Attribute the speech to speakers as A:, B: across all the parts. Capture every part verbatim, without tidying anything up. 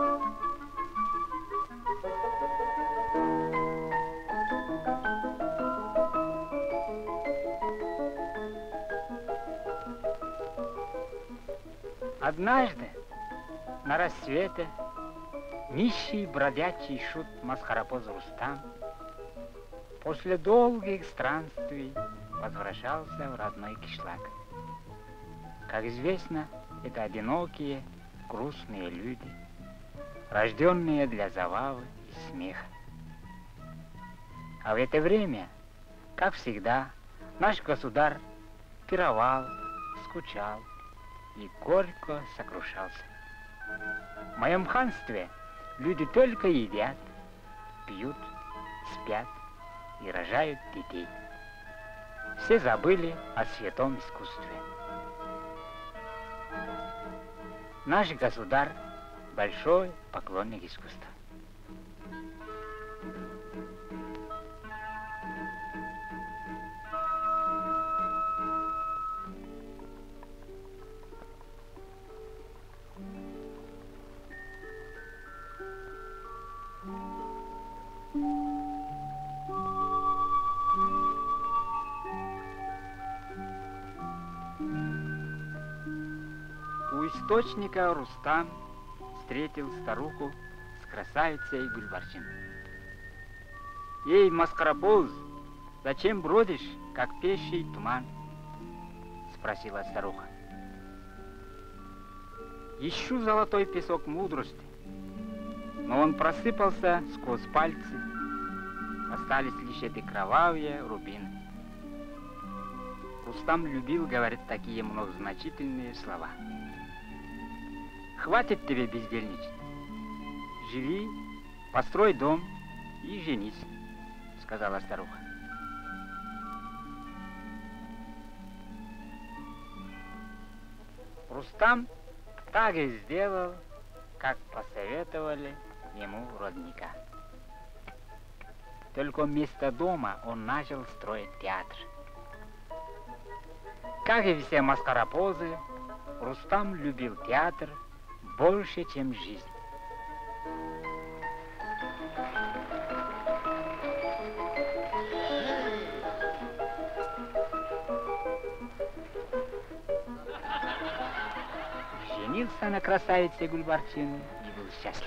A: Однажды на рассвете нищий бродячий шут Маскаропоз Рустам после долгих странствий возвращался в родной кишлак. Как известно, это одинокие, грустные люди, рожденные для забавы и смеха. А в это время, как всегда, наш государь пировал, скучал и горько сокрушался. В моем ханстве люди только едят, пьют, спят и рожают детей. Все забыли о святом искусстве. Наш государь – большой поклонник искусства. У источника Рустам встретил старуху с красавицей Гульбарчин. «Эй, Маскаропоз, зачем бродишь, как пещий туман?» — спросила старуха. «Ищу золотой песок мудрости, но он просыпался сквозь пальцы, остались лишь эти кровавые рубины». Рустам любил говорить такие многозначительные слова. «Хватит тебе бездельничать. Живи, построй дом и женись», — сказала старуха. Рустам так и сделал, как посоветовали ему родника. Только вместо дома он начал строить театр. Как и все маскаропозы, Рустам любил театр больше, чем жизнь. Женился на красавице Гульбарчин и был счастлив.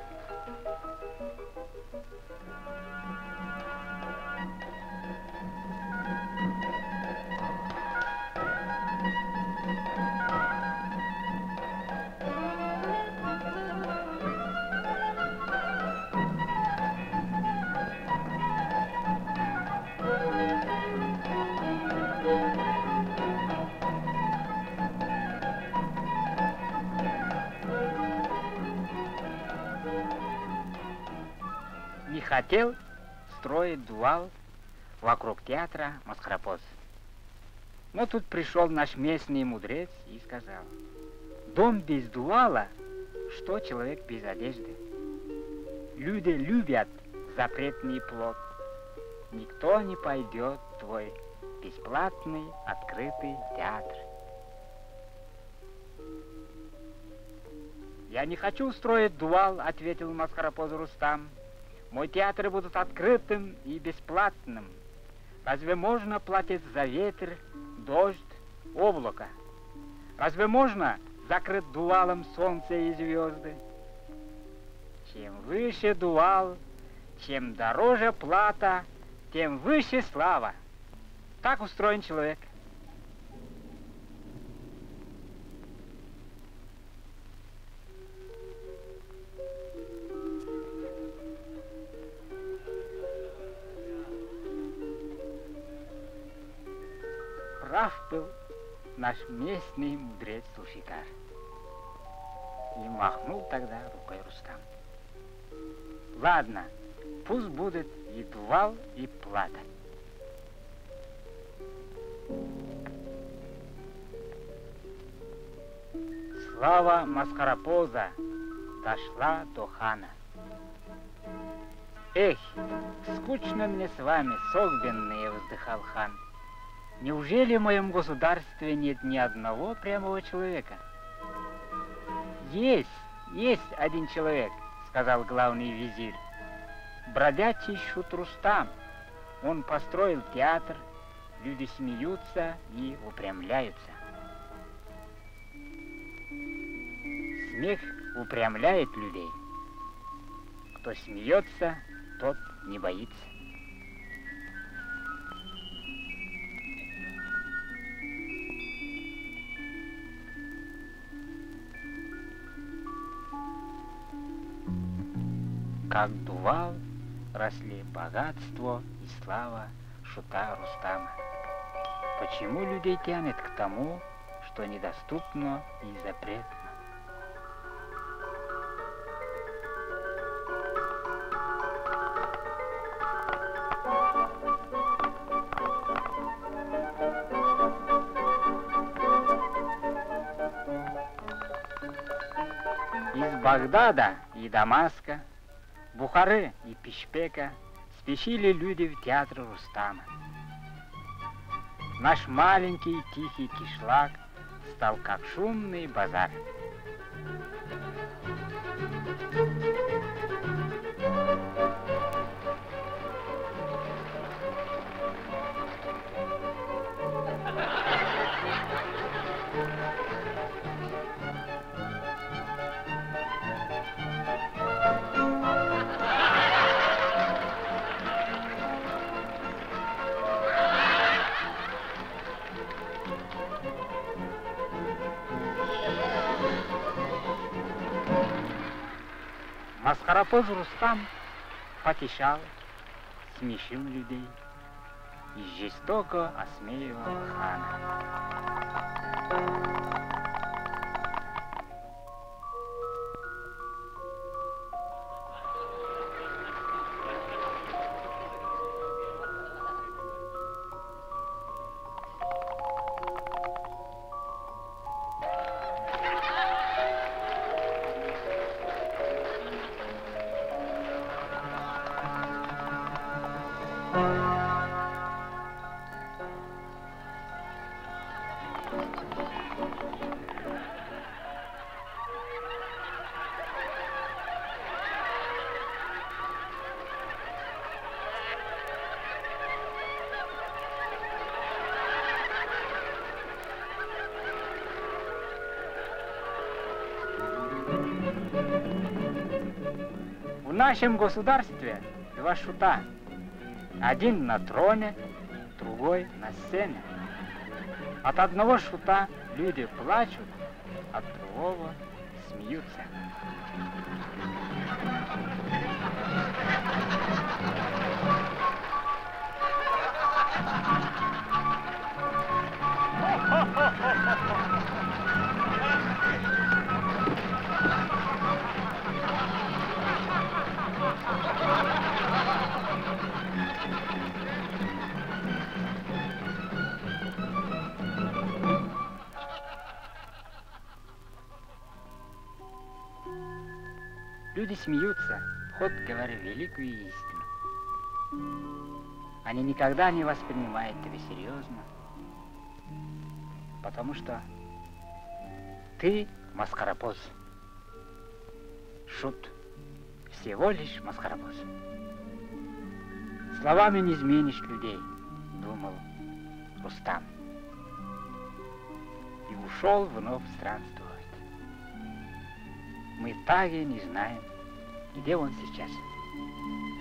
A: Не хотел строить дуал вокруг театра Маскаропоз. Но тут пришел наш местный мудрец и сказал: дом без дуала, что человек без одежды. Люди любят запретный плод. Никто не пойдет в твой бесплатный открытый театр. Я не хочу строить дуал, ответил Маскаропоз Рустам. Мой театр будет открытым и бесплатным. Разве можно платить за ветер, дождь, облако? Разве можно закрыть дуалом солнце и звезды? Чем выше дуал, чем дороже плата, тем выше слава. Так устроен человек. Прав был наш местный мудрец Зульфикар. И махнул тогда рукой Рустам. Ладно, пусть будет и дуал, и плата. Слава Маскаропоза дошла до хана. Эх, скучно мне с вами, согбенные, вздыхал хан. Неужели в моем государстве нет ни одного прямого человека? Есть, есть один человек, сказал главный визирь. Бродячий шут Рустам. Он построил театр, люди смеются и упрямляются. Смех упрямляет людей. Кто смеется, тот не боится. Как дувал, росли богатство и слава шута Рустама. Почему людей тянет к тому, что недоступно и запретно? Из Багдада и Дамаска, Бухары и Пишпека спешили люди в театр Рустама. Наш маленький тихий кишлак стал как шумный базар. Маскарапоз Рустам потешал, смешил людей и жестоко осмеивал хана. В нашем государстве два шута. Один на троне, другой на сцене. От одного шута люди плачут, от другого смеются. Люди смеются, ход говоря великую истину. Они никогда не воспринимают тебя серьезно, потому что ты маскарапоз. Шут всего лишь маскарапоз. Словами не изменишь людей, думал Рустам. И ушел вновь странствовать. Мы так и не знаем, где он сейчас.